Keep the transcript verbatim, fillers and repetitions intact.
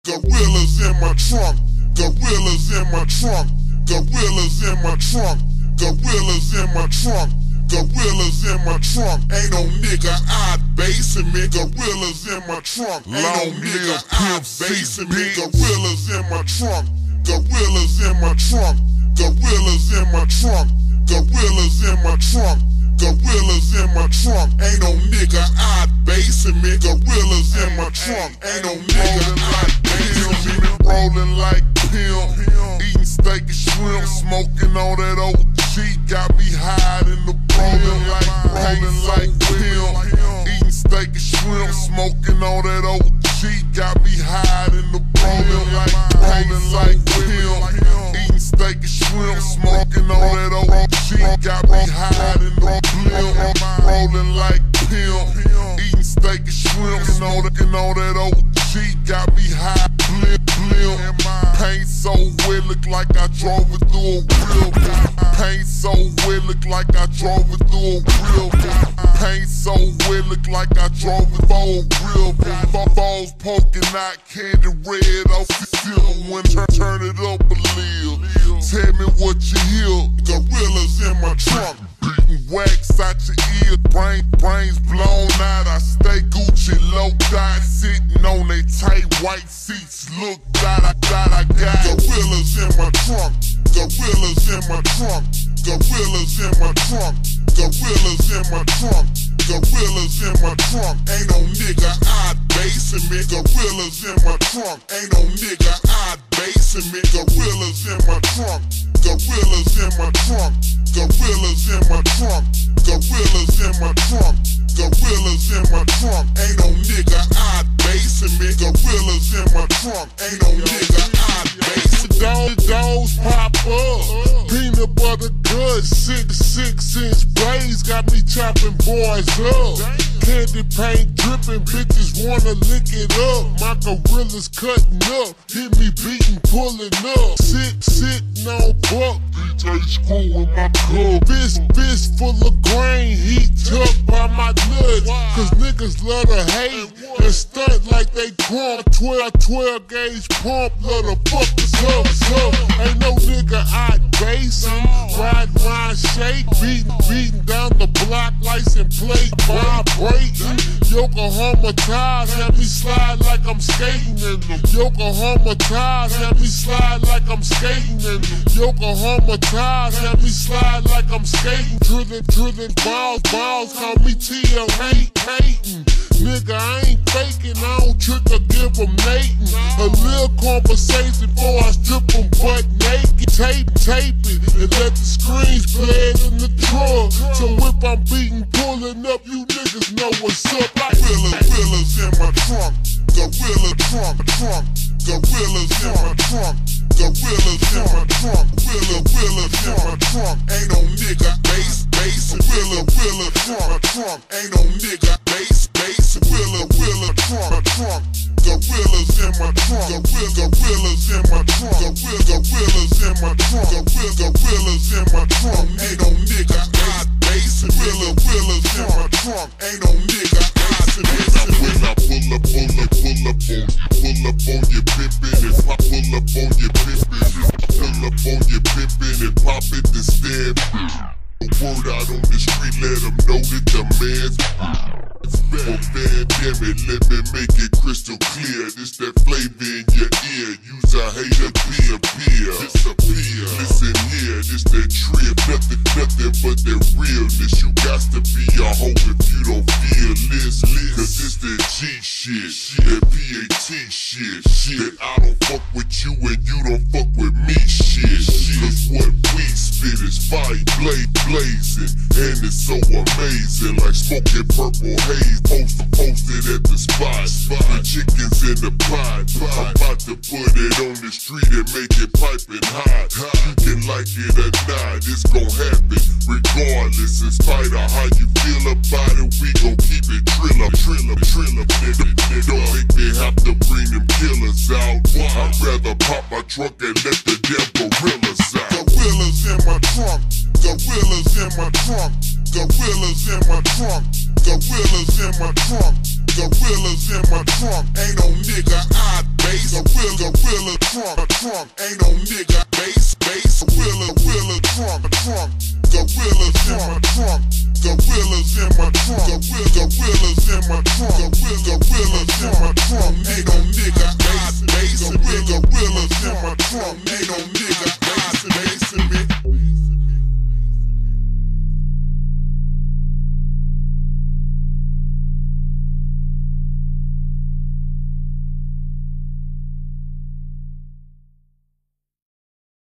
Gorillas in my trunk, gorillas in my trunk, gorillas in my trunk, gorillas in my trunk, gorillas in my trunk. Ain't no nigga out basing me. Gorillas in my trunk, ain't no nigga out basing me. Gorillas in my trunk, gorillas in my trunk, gorillas in my trunk, gorillas in my trunk, gorillas in my trunk. Ain't no nigga out basing me. Gorillas in my trunk, ain't no nigga out basing me. Rolling like pimp, eating steak and shrimp, smoking on that O G, got me high in the rolling like rolling like pimp, eating steak and shrimp, smoking on that O G, got me high in the rolling like rolling like pimp, eating steak and shrimp, smoking on that O G, got me high in the blimp, rolling like pimp, eating steak and shrimp, smoking on that O G, got me high, blimp, blimp. Paint so wet, look like I drove it through a river. Paint so wet, look like I drove it through a river. Paint so wet, look like I drove it through a river. My balls poking out, candy red off the silver when turn, turn it up a little. Tell me what you hear. Gorillas in my trunk, Beating wax out your ear, brain, brains blown out. I stay Gucci low dot, sitting on they tight white seats. Look dot, I got, I got. Gorillas in my trunk, gorillas in my trunk, gorillas in my trunk, gorillas in my trunk, gorillas in my trunk. Ain't no nigga out basing me. Gorillas in my trunk, ain't no nigga out basing me. Gorillas in my trunk, gorillas in my trunk, gorillas in my trunk, gorillas in my trunk, gorillas in my trunk. Ain't no nigga out basing me. Gorillas in my trunk, ain't no nigga out basing me. Those, those pop up, peanut butter good, six, six inch blades got me chopping boys up. Candy paint dripping, bitches wanna lick it up. My gorillas cutting up, hit me beating, pulling up. Sit, sitting on buck, D J screwing my cup. Fist, fist full of grain, heat tucked by my nuts. Cause niggas love to hate and stunt like they crump. twelve, twelve gauge pump, love to fuck us up, up. Ain't no nigga out basing, ride, ride, shake, beating, beating down the block, license plate, vibrating. Yokohama ties have me slide like I'm skating in them. Yokohama ties have me slide like I'm skating in them. Yokohama ties have me slide like I'm skating. Drilling, drilling balls, balls, call me T L hate, hating. Nigga, I ain't faking, I don't trick or give them Nathan. A little conversation before I strip them butt naked. Tape, tape it, and let the screens play it in the truck. So if I'm beating, pulling up, you niggas know what's up. Like Gorillas, gorillas in my trunk, gorilla trunk, trunk, gorillas in my trunk, gorillas in my trunk, gorilla, gorillas in my trunk. Ain't no nigga bass, bass, gorilla, gorilla trunk, trunk. Ain't no nigga bass, bass, gorilla, gorilla trunk, trunk. Gorillas in my trunk, gorilla, gorillas in my trunk, gorilla, gorillas in my trunk, gorilla, gorillas in my trunk. Ain't no nigga out bass, gorilla, gorillas in my trunk. Ain't no nigga out bass. when I pull up, pull up, pull up on you, pull up on your pimpin', if I pull up on your pimpin', if I pull up on your pimpin' and pop it to stab it. Word out on the street, let them know that the man's for pandemic, let me make it crystal clear. This that flavor in your ear. Use a hater, peer, peer. Disappear. Listen here, this that trip. Nothing, nothing but that realness. You got to be a hoe if you don't feel this. Cause it's that G shit, that P A T shit. That I don't fuck with you and you don't fuck with me shit. Cause what we spit is fire, blaze, blazing. And it's so amazing, like smoking purple haze. Posted, posted at the spot. The chickens in the pot. I'm about to put it on the street and make it piping hot. You can like it or not, it's gon' happen regardless. In spite of how you feel about it, we gon' keep it trill up, trill up, trill up, nigga. Don't make me have to bring them killers out. I'd rather pop my trunk and let the damn gorillas out. Gorillas in my trunk, gorillas in my trunk, gorillas in my trunk, gorillas in my trunk, gorillas in my trunk. Ain't no nigga out bass. gorilla, gorilla trunk, trunk. Ain't no nigga bass, bass. Gorilla, gorilla trunk, trunk. Gorillas in my trunk. Gorillas in my trunk. Gorilla, gorillas in my trunk. Gorilla, gorillas in my trunk. Ain't no nigga bass, bass. Gorilla, gorillas in my trunk. Ain't no